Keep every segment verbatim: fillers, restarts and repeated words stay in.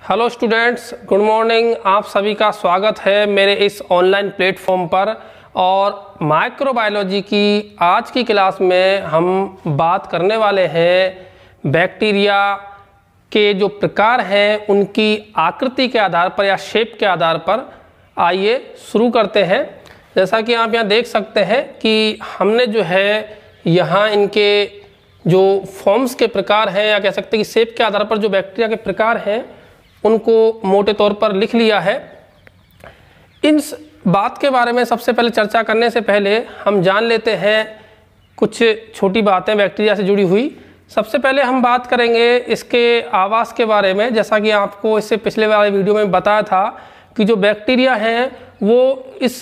Hello students, good morning. आप सभी का स्वागत है मेरे इस ऑनलाइन प्लेटफॉर्म पर। और माइक्रोबायोलॉजी की आज की क्लास में हम बात करने वाले हैं बैक्टीरिया के जो प्रकार हैं उनकी आकृति के आधार पर या शेप के आधार पर। आइए शुरू करते हैं। जैसा कि आप यहाँ देख सकते हैं कि हमने जो है यहाँ इनके जो फॉर्म्स के प्रकार हैं या कह सकते हैं कि शेप के आधार पर जो बैक्टीरिया के प्रकार हैं उनको मोटे तौर पर लिख लिया है। इन बात के बारे में सबसे पहले चर्चा करने से पहले हम जान लेते हैं कुछ छोटी बातें बैक्टीरिया से जुड़ी हुई। सबसे पहले हम बात करेंगे इसके आवास के बारे में। जैसा कि आपको इससे पिछले वाले वीडियो में बताया था कि जो बैक्टीरिया हैं वो इस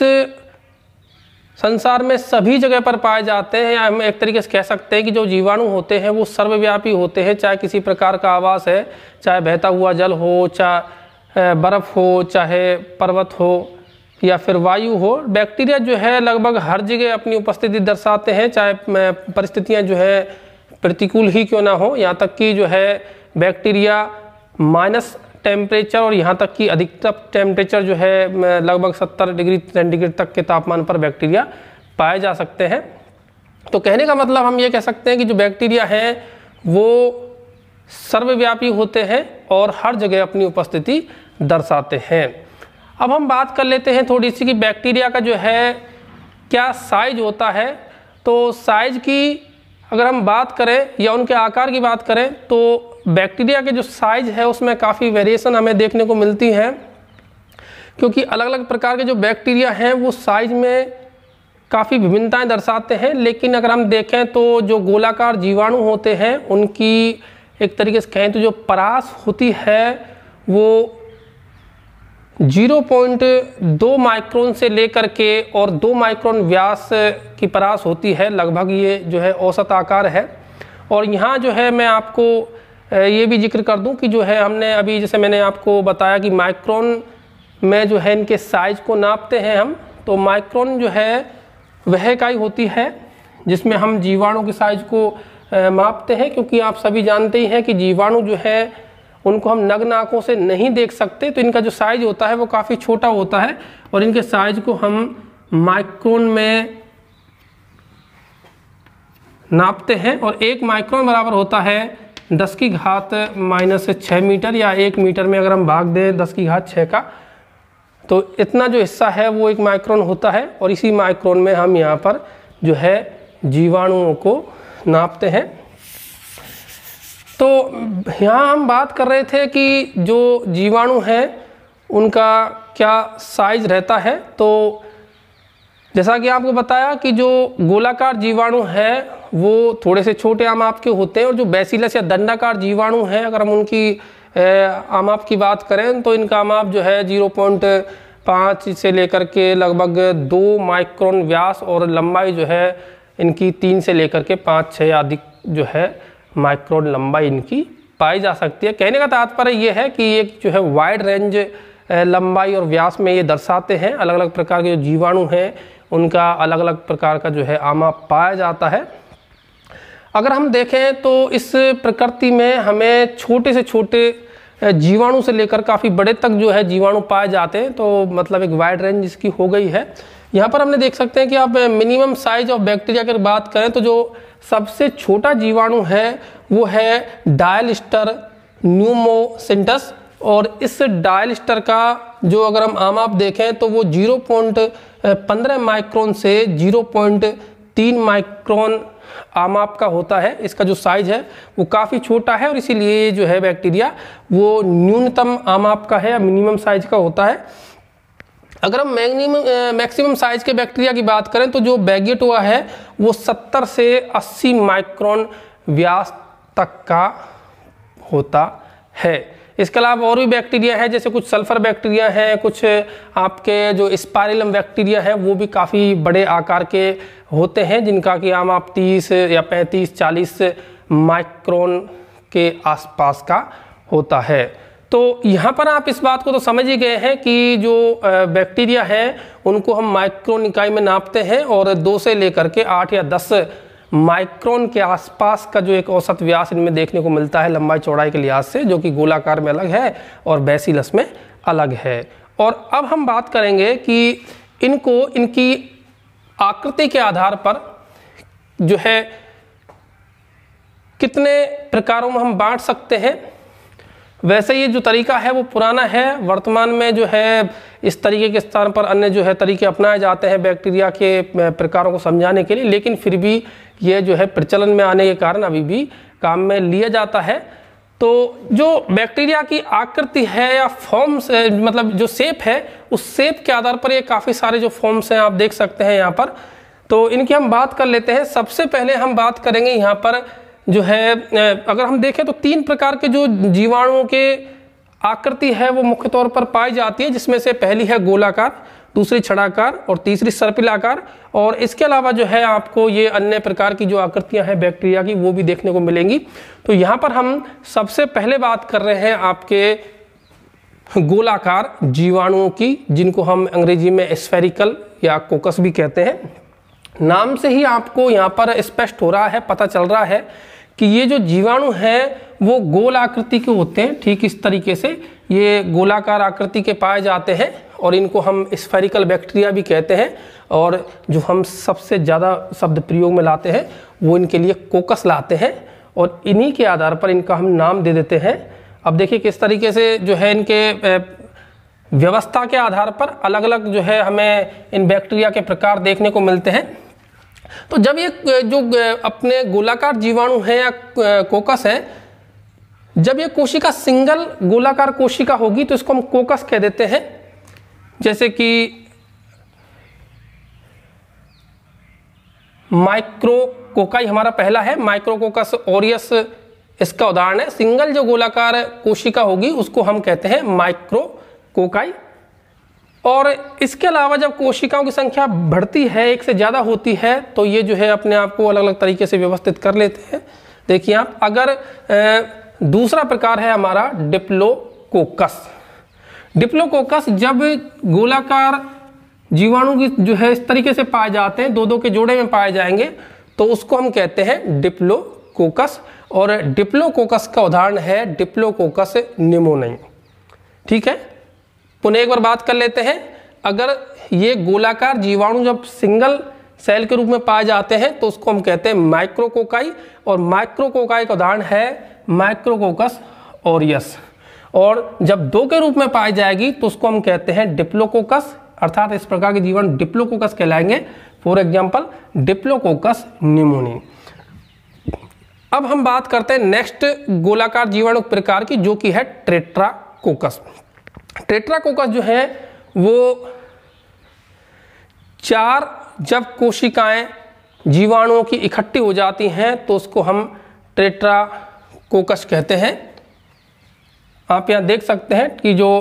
संसार में सभी जगह पर पाए जाते हैं, या हम एक तरीके से कह सकते हैं कि जो जीवाणु होते हैं वो सर्वव्यापी होते हैं। चाहे किसी प्रकार का आवास है, चाहे बहता हुआ जल हो, चाहे बर्फ़ हो, चाहे पर्वत हो या फिर वायु हो, बैक्टीरिया जो है लगभग हर जगह अपनी उपस्थिति दर्शाते हैं, चाहे परिस्थितियाँ जो है प्रतिकूल ही क्यों ना हो। यहाँ तक कि जो है बैक्टीरिया माइनस टेम्परेचर और यहाँ तक कि अधिकतम टेम्परेचर जो है लगभग सत्तर डिग्री सेंटीग्रेड तक के तापमान पर बैक्टीरिया पाए जा सकते हैं। तो कहने का मतलब हम ये कह सकते हैं कि जो बैक्टीरिया हैं वो सर्वव्यापी होते हैं और हर जगह अपनी उपस्थिति दर्शाते हैं। अब हम बात कर लेते हैं थोड़ी सी कि बैक्टीरिया का जो है क्या साइज होता है। तो साइज की अगर हम बात करें या उनके आकार की बात करें तो बैक्टीरिया के जो साइज है उसमें काफ़ी वेरिएशन हमें देखने को मिलती है, क्योंकि अलग अलग प्रकार के जो बैक्टीरिया हैं वो साइज में काफ़ी विभिन्नताएं दर्शाते हैं। लेकिन अगर हम देखें तो जो गोलाकार जीवाणु होते हैं उनकी एक तरीके से कहें तो जो परास होती है वो ज़ीरो पॉइंट टू माइक्रोन से लेकर के और दो माइक्रोन व्यास की परास होती है। लगभग ये जो है औसत आकार है। और यहाँ जो है मैं आपको ये भी जिक्र कर दूं कि जो है हमने अभी जैसे मैंने आपको बताया कि माइक्रोन में जो है इनके साइज को नापते हैं हम। तो माइक्रोन जो है वह इकाई होती है जिसमें हम जीवाणु के साइज को मापते हैं, क्योंकि आप सभी जानते ही हैं कि जीवाणु जो है उनको हम नग्न आँखों से नहीं देख सकते। तो इनका जो साइज होता है वो काफ़ी छोटा होता है और इनके साइज को हम माइक्रोन में नापते हैं। और एक माइक्रोन बराबर होता है दस की घात माइनस छः मीटर, या एक मीटर में अगर हम भाग दें दस की घात छः का, तो इतना जो हिस्सा है वो एक माइक्रोन होता है। और इसी माइक्रोन में हम यहाँ पर जो है जीवाणुओं को नापते हैं। तो यहाँ हम बात कर रहे थे कि जो जीवाणु हैं उनका क्या साइज रहता है। तो जैसा कि आपको बताया कि जो गोलाकार जीवाणु है वो थोड़े से छोटे आमाप के होते हैं, और जो बैसिलस या दंडाकार जीवाणु हैं अगर हम उनकी आमाप की बात करें तो इनका आमाप जो है ज़ीरो पॉइंट पाँच से लेकर के लगभग दो माइक्रोन व्यास, और लंबाई जो है इनकी तीन से लेकर के पाँच छः अधिक जो है माइक्रोन लंबाई इनकी पाई जा सकती है। कहने का तात्पर्य ये है कि ये जो है वाइड रेंज लंबाई और व्यास में ये दर्शाते हैं। अलग अलग प्रकार के जो जीवाणु हैं उनका अलग अलग प्रकार का जो है आमाप पाया जाता है। अगर हम देखें तो इस प्रकृति में हमें छोटे से छोटे जीवाणु से लेकर काफ़ी बड़े तक जो है जीवाणु पाए जाते हैं। तो मतलब एक वाइड रेंज इसकी हो गई है। यहाँ पर हमने देख सकते हैं कि आप मिनिमम साइज ऑफ बैक्टीरिया की बात करें तो जो सबसे छोटा जीवाणु है वो है डायलिस्टर न्यूमोसिंटस, और इस डायलिस्टर का जो अगर हम आमाप देखें तो वो ज़ीरो पॉइंट पंद्रह माइक्रोन से ज़ीरो पॉइंट तीन माइक्रोन आमाप का होता है। इसका जो साइज है वो काफ़ी छोटा है और इसीलिए जो है बैक्टीरिया वो न्यूनतम आमाप का है या मिनिमम साइज का होता है। अगर हम मैक्सिमम मैक्सिमम साइज के बैक्टीरिया की बात करें तो जो बैगेटोआ है वो सत्तर से अस्सी माइक्रोन व्यास तक का होता है। इसके अलावा और भी बैक्टीरिया है, जैसे कुछ सल्फर बैक्टीरिया हैं, कुछ आपके जो स्पाइरलम बैक्टीरिया है वो भी काफ़ी बड़े आकार के होते हैं, जिनका कि आम आप तीस या पैंतीस चालीस माइक्रोन के आसपास का होता है। तो यहाँ पर आप इस बात को तो समझ ही गए हैं कि जो बैक्टीरिया हैं उनको हम माइक्रोन इकाई में नापते हैं और दो से लेकर के आठ या दस माइक्रोन के आसपास का जो एक औसत व्यास इनमें देखने को मिलता है लंबाई चौड़ाई के लिहाज से, जो कि गोलाकार में अलग है और बैसिलस में अलग है। और अब हम बात करेंगे कि इनको इनकी आकृति के आधार पर जो है कितने प्रकारों में हम बांट सकते हैं। वैसे ये जो तरीका है वो पुराना है, वर्तमान में जो है इस तरीके के स्थान पर अन्य जो है तरीके अपनाए जाते हैं बैक्टीरिया के प्रकारों को समझाने के लिए, लेकिन फिर भी ये जो है प्रचलन में आने के कारण अभी भी काम में लिया जाता है। तो जो बैक्टीरिया की आकृति है या फॉर्म्स, मतलब जो शेप है, उस शेप के आधार पर ये काफ़ी सारे जो फॉर्म्स हैं आप देख सकते हैं यहाँ पर। तो इनकी हम बात कर लेते हैं। सबसे पहले हम बात करेंगे यहाँ पर जो है, अगर हम देखें तो तीन प्रकार के जो जीवाणुओं के आकृति है वो मुख्य तौर पर पाई जाती है, जिसमें से पहली है गोलाकार, दूसरी छड़ाकार और तीसरी सर्पिलाकार। और इसके अलावा जो है आपको ये अन्य प्रकार की जो आकृतियां हैं बैक्टीरिया की वो भी देखने को मिलेंगी। तो यहाँ पर हम सबसे पहले बात कर रहे हैं आपके गोलाकार जीवाणुओं की, जिनको हम अंग्रेजी में स्फेरिकल या कोकस भी कहते हैं। नाम से ही आपको यहाँ पर स्पष्ट हो रहा है, पता चल रहा है कि ये जो जीवाणु हैं वो गोल आकृति के होते हैं। ठीक इस तरीके से ये गोलाकार आकृति के पाए जाते हैं और इनको हम स्फेरिकल बैक्टीरिया भी कहते हैं। और जो हम सबसे ज़्यादा शब्द प्रयोग में लाते हैं वो इनके लिए कोकस लाते हैं और इन्हीं के आधार पर इनका हम नाम दे देते हैं। अब देखिए किस तरीके से जो है इनके व्यवस्था के आधार पर अलग अलग जो है हमें इन बैक्टीरिया के प्रकार देखने को मिलते हैं। तो जब ये जो अपने गोलाकार जीवाणु है या कोकस है, जब ये कोशिका सिंगल गोलाकार कोशिका होगी तो इसको हम कोकस कह देते हैं। जैसे कि माइक्रोकोकाई हमारा पहला है, माइक्रोकोकस ऑरियस इसका उदाहरण है। सिंगल जो गोलाकार कोशिका होगी उसको हम कहते हैं माइक्रोकोकाई। और इसके अलावा जब कोशिकाओं की संख्या बढ़ती है, एक से ज़्यादा होती है, तो ये जो है अपने आप को अलग अलग तरीके से व्यवस्थित कर लेते हैं। देखिए आप, अगर ए, दूसरा प्रकार है हमारा डिप्लोकोकस। डिप्लोकोकस जब गोलाकार जीवाणु की जो है इस तरीके से पाए जाते हैं, दो दो के जोड़े में पाए जाएंगे, तो उसको हम कहते हैं डिप्लोकोकस। और डिप्लोकोकस का उदाहरण है डिप्लोकोकस निमोनिया। ठीक है, पुनः एक बार बात कर लेते हैं। अगर ये गोलाकार जीवाणु जब सिंगल सेल के रूप में पाए जाते हैं तो उसको हम कहते हैं माइक्रोकोकाई। और माइक्रोकोकाई का उदाहरण है माइक्रोकोकस ऑरियस। और जब दो के रूप में पाई जाएगी तो उसको हम कहते हैं डिप्लोकोकस, अर्थात इस प्रकार के जीवाणु डिप्लोकोकस कहलाएंगे। For example diplococcus pneumonia. अब हम बात करते हैं नेक्स्ट गोलाकार जीवाणु प्रकार की, जो कि है टेट्राकोकस। टेट्राकोकस जो है वो चार जब कोशिकाएं जीवाणुओं की इकट्ठी हो जाती हैं तो उसको हम टेट्राकोकस कहते हैं। आप यहाँ देख सकते हैं कि जो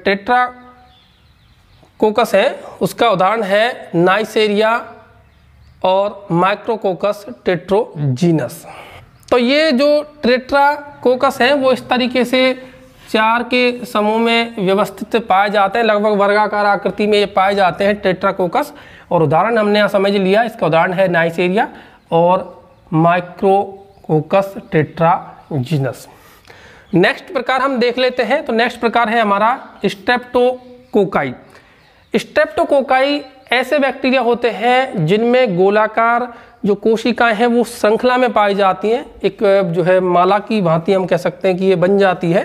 टेट्राकोकस है उसका उदाहरण है नाइसेरिया और माइक्रोकोकस टेट्रोजीनस। तो ये जो टेट्राकोकस है वो इस तरीके से चार के समूह में व्यवस्थित पाए जाते हैं, लगभग वर्गाकार आकृति में ये पाए जाते हैं टेट्राकोकस। और उदाहरण हमने यहाँ समझ लिया, इसका उदाहरण है नाइसेरिया और माइक्रोकोकस टेट्राजीनस। नेक्स्ट प्रकार हम देख लेते हैं। तो नेक्स्ट प्रकार है हमारा स्ट्रेप्टोकोकाई। स्ट्रेप्टोकोकाई ऐसे बैक्टीरिया होते हैं जिनमें गोलाकार जो कोशिकाएं हैं वो श्रृंखला में पाई जाती हैं, एक जो है माला की भांति हम कह सकते हैं कि ये बन जाती है।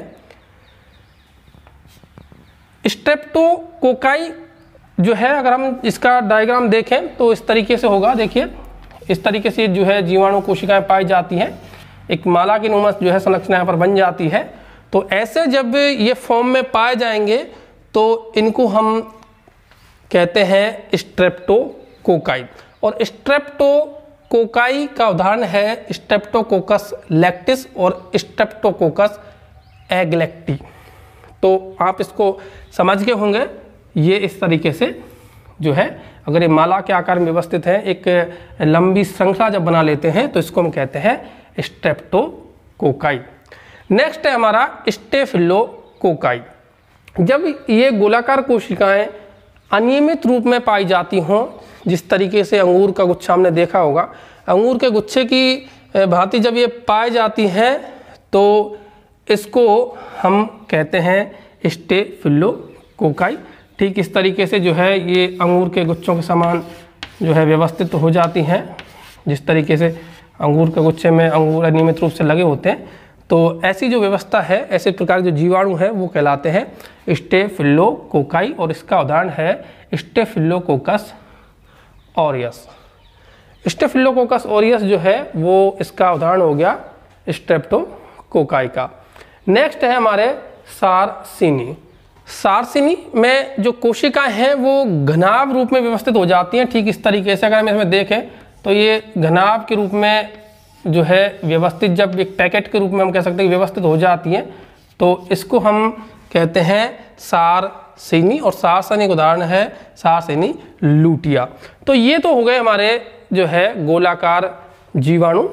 स्ट्रेप्टोकोकाई जो है, अगर हम इसका डायग्राम देखें तो इस तरीके से होगा। देखिए इस तरीके से जो है जीवाणु कोशिकाएं पाई जाती हैं, एक माला की नुमा जो है संरचना यहाँ पर बन जाती है। तो ऐसे जब ये फॉर्म में पाए जाएंगे तो इनको हम कहते हैं स्ट्रेप्टोकोकाई। और स्ट्रेप्टोकोकाई का उदाहरण है स्ट्रेप्टोकोकस लैक्टिस और स्ट्रेप्टोकोकस एग्लेक्टी। तो आप इसको समझ गए होंगे। ये इस तरीके से जो है, अगर ये माला के आकार में व्यवस्थित है, एक लंबी श्रृंखला जब बना लेते हैं तो इसको हम कहते हैं स्ट्रेप्टोकोकाई। नेक्स्ट है हमारा स्टेफिलोकोकाई। जब ये गोलाकार कोशिकाएं अनियमित रूप में पाई जाती हों, जिस तरीके से अंगूर का गुच्छा हमने देखा होगा, अंगूर के गुच्छे की भांति जब ये पाई जाती हैं तो इसको हम कहते हैं स्टेफिलोकोकाई। ठीक इस तरीके से जो है ये अंगूर के गुच्छों के समान जो है व्यवस्थित हो जाती हैं। जिस तरीके से अंगूर के गुच्छे में अंगूर अनियमित रूप से लगे होते हैं, तो ऐसी जो व्यवस्था है, ऐसे प्रकार के जो जीवाणु है वो कहलाते हैं स्टेफिलोकोकाई। और इसका उदाहरण है स्टेफिलोकोकस ऑरियस। स्टेफिलोकोकस ऑरियस जो है वो इसका उदाहरण हो गया स्ट्रेप्टोकोकाई का। नेक्स्ट है हमारे सारसिनी। सारसिनी में जो कोशिकाएं हैं वो घनाभ रूप में व्यवस्थित हो जाती हैं। ठीक इस तरीके से अगर हम इसमें देखें तो ये घनाभ के रूप में जो है व्यवस्थित, जब एक पैकेट के रूप में हम कह सकते हैं व्यवस्थित हो जाती हैं, तो इसको हम कहते हैं सारसिनी। और सारसिनी का उदाहरण है सारसिनी लूटिया। तो ये तो हो गए हमारे जो है गोलाकार जीवाणु।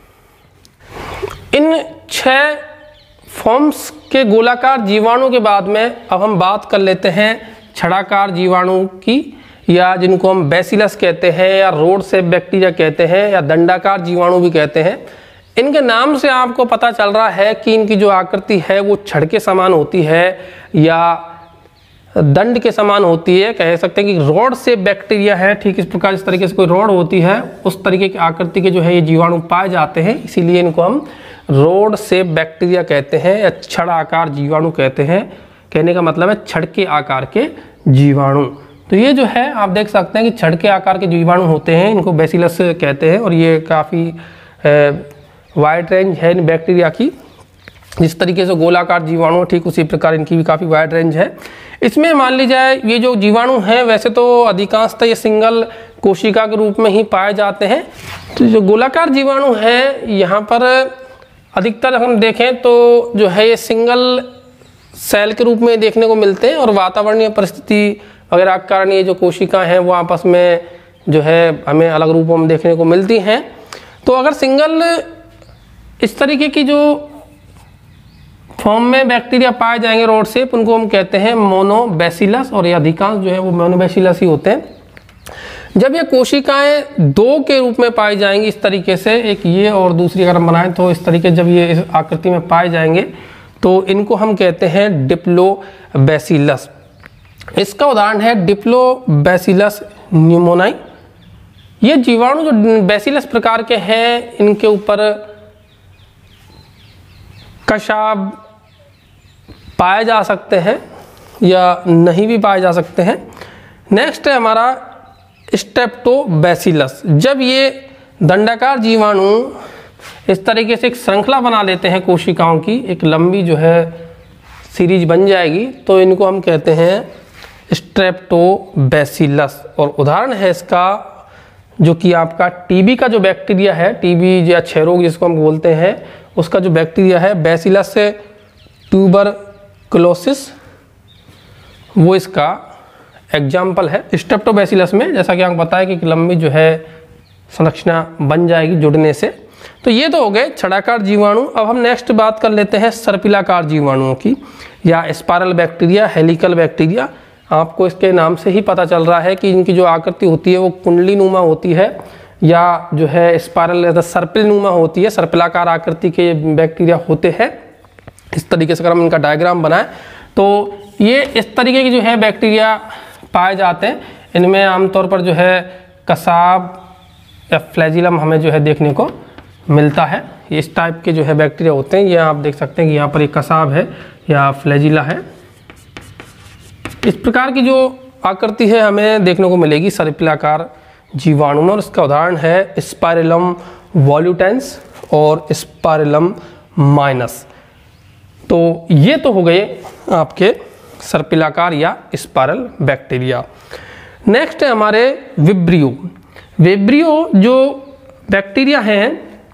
इन छह फॉर्म्स के गोलाकार जीवाणु के बाद में अब हम बात कर लेते हैं छड़ाकार जीवाणु की, या जिनको हम बैसिलस कहते हैं, या रोड सेप बैक्टीरिया कहते हैं, या दंडाकार जीवाणु भी कहते हैं। इनके नाम से आपको पता चल रहा है कि इनकी जो आकृति है वो छड़ के समान होती है या दंड के समान होती है। कह सकते हैं कि रोड सेप बैक्टीरिया है। ठीक इस प्रकार इस तरीके से कोई रोड होती है उस तरीके की आकृति के जो है ये जीवाणु पाए जाते हैं, इसीलिए इनको हम रोड सेप बैक्टीरिया कहते हैं या छड़ आकार जीवाणु कहते हैं। कहने का मतलब है छड़ के आकार के जीवाणु। तो ये जो है आप देख सकते हैं कि छड़ के आकार के जीवाणु होते हैं, इनको बैसिलस कहते हैं। और ये काफ़ी वाइड रेंज है इन बैक्टीरिया की। जिस तरीके से गोलाकार जीवाणु ठीक उसी प्रकार इनकी भी काफ़ी वाइड रेंज है। इसमें मान ली जाए ये जो जीवाणु हैं वैसे तो अधिकांशतः ये सिंगल कोशिका के रूप में ही पाए जाते हैं। तो जो गोलाकार जीवाणु हैं यहाँ पर अधिकतर हम देखें तो जो है ये सिंगल सेल के रूप में देखने को मिलते हैं, और वातावरणीय परिस्थिति वगैरह के कारण ये जो कोशिकाएं हैं वो आपस में जो है हमें अलग रूपों में देखने को मिलती हैं। तो अगर सिंगल इस तरीके की जो फॉर्म में बैक्टीरिया पाए जाएंगे रोड सेप, उनको हम कहते हैं मोनोबैसिलस, और ये अधिकांश जो है वो मोनोबैसिलस ही होते हैं। जब ये कोशिकाएं दो के रूप में पाई जाएंगी इस तरीके से, एक ये और दूसरी अगर हम बनाएं तो इस तरीके जब ये इस आकृति में पाए जाएंगे तो इनको हम कहते हैं डिप्लोबैसिलस। इसका उदाहरण है डिप्लोबैसिलस न्यूमोनाई। ये जीवाणु जो बैसिलस प्रकार के हैं इनके ऊपर कशाब पाए जा सकते हैं या नहीं भी पाए जा सकते हैं। नेक्स्ट है हमारा स्ट्रेप्टोबैसिलस। जब ये दंडाकार जीवाणु इस तरीके से एक श्रृंखला बना लेते हैं कोशिकाओं की, एक लंबी जो है सीरीज बन जाएगी, तो इनको हम कहते हैं स्ट्रेप्टोबैसिलस। और उदाहरण है इसका जो कि आपका टीबी का जो बैक्टीरिया है, टीबी या क्षय रोग जिसको हम बोलते हैं, उसका जो बैक्टीरिया है बैसिलस ट्यूबरकुलोसिस, वो इसका एग्जाम्पल है। स्ट्रेप्टोबैसिलस में जैसा कि आपको बताया कि लंबी जो है संरचना बन जाएगी जुड़ने से। तो ये तो हो गए छड़ाकार जीवाणु। अब हम नेक्स्ट बात कर लेते हैं सर्पिलाकार जीवाणुओं की, या स्पाइरल बैक्टीरिया, हेलिकल बैक्टीरिया। आपको इसके नाम से ही पता चल रहा है कि इनकी जो आकृति होती है वो कुंडली नुमा होती है, या जो है स्पाइरल सर्पिल नुमा होती है। सर्पिलाकार आकृति के बैक्टीरिया होते हैं। इस तरीके से अगर हम इनका डायग्राम बनाएं तो ये इस तरीके की जो है बैक्टीरिया पाए जाते हैं। इनमें आमतौर पर जो है कसाब या फ्लैजिलम हमें जो है देखने को मिलता है। ये इस टाइप के जो है बैक्टीरिया होते हैं। ये आप देख सकते हैं कि यहाँ पर एक कसाब है या फ्लैजिला है। इस प्रकार की जो आकृति है हमें देखने को मिलेगी सर्पिलाकार जीवाणु में, और इसका उदाहरण है स्पाइरलम वॉल्यूटेंस और स्पाइरलम माइनस। तो ये तो हो गए आपके सर्पिलाकार या स्पाइरल बैक्टीरिया। नेक्स्ट है हमारे विब्रियो। विब्रियो जो बैक्टीरिया हैं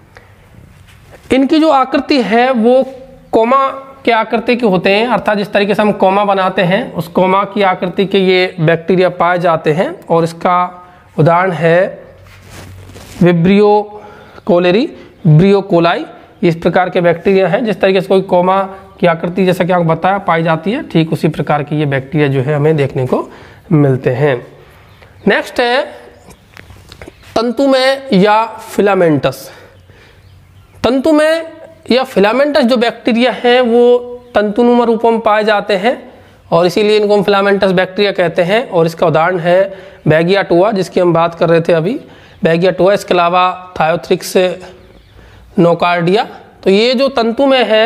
इनकी जो आकृति है वो कोमा के आकृति के होते हैं, अर्थात जिस तरीके से हम कोमा बनाते हैं उस कोमा की आकृति के ये बैक्टीरिया पाए जाते हैं। और इसका उदाहरण है विब्रियो कोलेरी, विब्रियो कोलाई। इस प्रकार के बैक्टीरिया हैं। जिस तरीके से कोई कोमा की आकृति जैसा कि आपको बताया पाई जाती है, ठीक उसी प्रकार की ये बैक्टीरिया जो है हमें देखने को मिलते हैं। नेक्स्ट है तंतुमय या फिलामेंटस। तंतुमय या फिलामेंटस जो बैक्टीरिया हैं वो तंतुनुमा रूपों में पाए जाते हैं और इसीलिए इनको हम फिलामेंटस बैक्टीरिया कहते हैं। और इसका उदाहरण है बैगियाटोआ, जिसकी हम बात कर रहे थे अभी, बैगियाटोआ। इसके अलावा थायोथ्रिक्स नोकार्डिया। तो ये जो तंतुमय है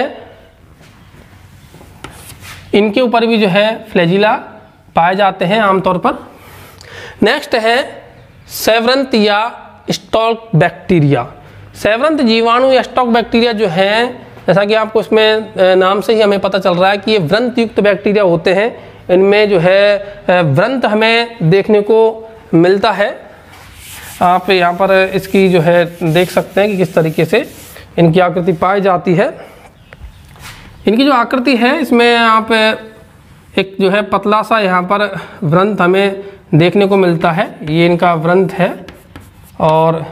इनके ऊपर भी जो है फ्लैजिला पाए जाते हैं आमतौर पर। नेक्स्ट है सेवरंत या स्टॉक बैक्टीरिया। सेवरंत जीवाणु या स्टॉक बैक्टीरिया जो हैं, जैसा कि आपको इसमें नाम से ही हमें पता चल रहा है कि ये व्रंत युक्त बैक्टीरिया होते हैं। इनमें जो है व्रंत हमें देखने को मिलता है। आप यहाँ पर इसकी जो है देख सकते हैं कि किस तरीके से इनकी आकृति पाई जाती है। इनकी जो आकृति है इसमें आप एक जो है पतला सा यहाँ पर व्रंत हमें देखने को मिलता है। ये इनका व्रंत है और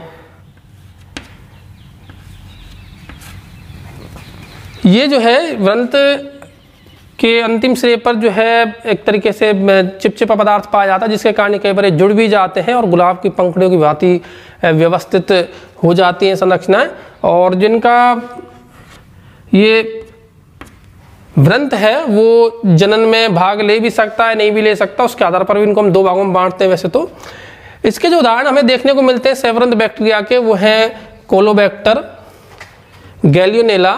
ये जो है व्रंत के अंतिम सिरे पर जो है एक तरीके से चिपचिपा पदार्थ पाया जाता है, जिसके कारण कई बार जुड़ भी जाते हैं और गुलाब की पंखुड़ियों की भांति व्यवस्थित हो जाती हैं संरचनाएं। और जिनका ये व्रंत है वो जनन में भाग ले भी सकता है, नहीं भी ले सकता, उसके आधार पर भी इनको हम दो भागों में बांटते हैं। वैसे तो इसके जो उदाहरण हमें देखने को मिलते हैं सेवरंत बैक्टीरिया के, वो हैं कोलोबैक्टर, गैलियोनेला,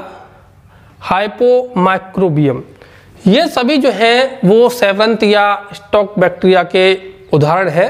हाइपोमाइक्रोबियम। ये सभी जो हैं वो सेवरंत या स्टॉक बैक्टीरिया के उदाहरण है।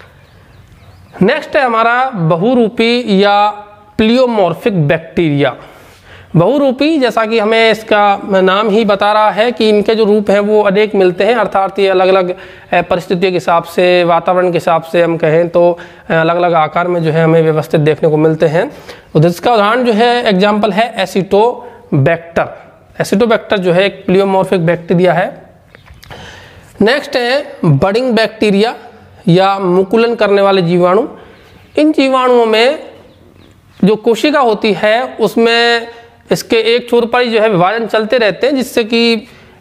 नेक्स्ट है हमारा बहुरूपी या प्लियोमॉर्फिक बैक्टीरिया। बहुरूपी, जैसा कि हमें इसका नाम ही बता रहा है कि इनके जो रूप हैं वो अनेक मिलते हैं, अर्थात ये अलग अलग परिस्थितियों के हिसाब से, वातावरण के हिसाब से हम कहें तो अलग अलग आकार में जो है हमें व्यवस्थित देखने को मिलते हैं। तो इसका उदाहरण जो है एग्जाम्पल है एसिटोबैक्टर। एसिटोबैक्टर जो है एक प्लियोमॉर्फिक बैक्टीरिया है। नेक्स्ट है बडिंग बैक्टीरिया या मुकुलन करने वाले जीवाणु। इन जीवाणुओं में जो कोशिका होती है उसमें इसके एक छोर पर ही जो है विभाजन चलते रहते हैं, जिससे कि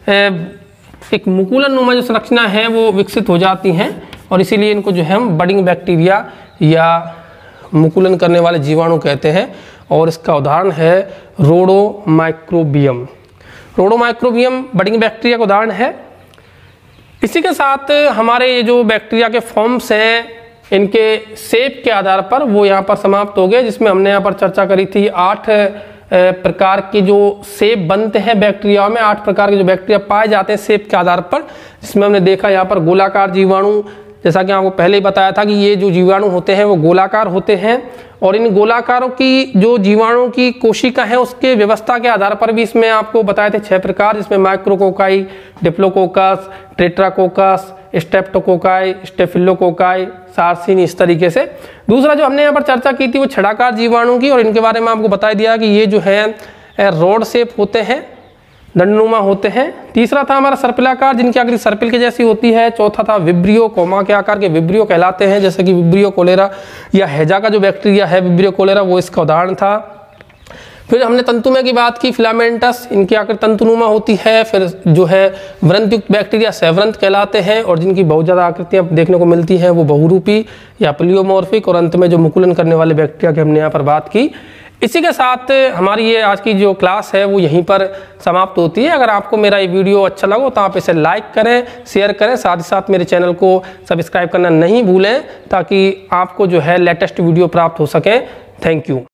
एक मुकुलन नुमा जो संरचना है वो विकसित हो जाती हैं और इसीलिए इनको जो है हम बडिंग बैक्टीरिया या मुकुलन करने वाले जीवाणु कहते हैं। और इसका उदाहरण है रोडोमाइक्रोबियम। रोडोमाइक्रोबियम बडिंग बैक्टीरिया का उदाहरण है। इसी के साथ हमारे ये जो बैक्टीरिया के फॉर्म्स हैं इनके शेप के आधार पर वो यहाँ पर समाप्त हो गए, जिसमें हमने यहाँ पर चर्चा करी थी आठ प्रकार के जो शेप बनते हैं बैक्टीरिया में, आठ प्रकार के जो बैक्टीरिया पाए जाते हैं शेप के आधार पर, जिसमें हमने देखा यहाँ पर गोलाकार जीवाणु, जैसा कि आपको पहले ही बताया था कि ये जो जीवाणु होते हैं वो गोलाकार होते हैं और इन गोलाकारों की जो जीवाणु की कोशिका है उसके व्यवस्था के आधार पर भी इसमें आपको बताए थे छह प्रकार, जिसमें micrococci, diplococcus, tetracoccus, streptococci, staphylococci, sarcina, इस तरीके से। दूसरा जो हमने यहाँ पर चर्चा की थी वो छड़ाकार जीवाणु की, और इनके बारे में आपको बता दिया कि ये जो है रोड शेप होते हैं, दंडनुमा होते हैं। तीसरा था हमारा सर्पिलाकार, जिनकी आकृति सर्पिल के जैसी होती है। चौथा था विब्रियो, कोमा के आकार के विब्रियो कहलाते हैं, जैसे कि विब्रियो कोलेरा या हैजा का जो बैक्टीरिया है विब्रियो कोलेरा, वो इसका उदाहरण था। फिर हमने तंतुमय की बात की, फिलामेंटस, इनकी आकृति तंतुनुमा होती है। फिर जो है व्रंतयुक्त बैक्टीरिया सेवरंत कहलाते हैं और जिनकी बहुत ज़्यादा आकृतियाँ देखने को मिलती हैं वो बहुरूपी या प्लियोमॉर्फिक। और अंत में जो मुकुलन करने वाले बैक्टीरिया की हमने यहाँ पर बात की। इसी के साथ हमारी ये आज की जो क्लास है वो यहीं पर समाप्त होती है। अगर आपको मेरा ये वीडियो अच्छा लगा तो आप इसे लाइक करें, शेयर करें, साथ ही साथ मेरे चैनल को सब्सक्राइब करना नहीं भूलें ताकि आपको जो है लेटेस्ट वीडियो प्राप्त हो सके। Thank you.